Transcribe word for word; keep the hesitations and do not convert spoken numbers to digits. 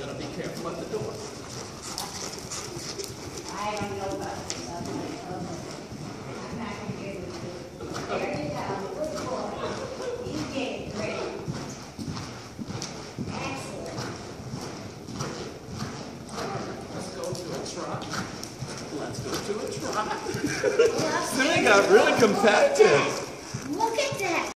gotta be careful at the door. I don't know about this. I'm like, oh, I'm not gonna be able to. There you go. Good boy. You did it great. Excellent. Let's go to a trot. Let's go to a trot. Well, Then it got really competitive.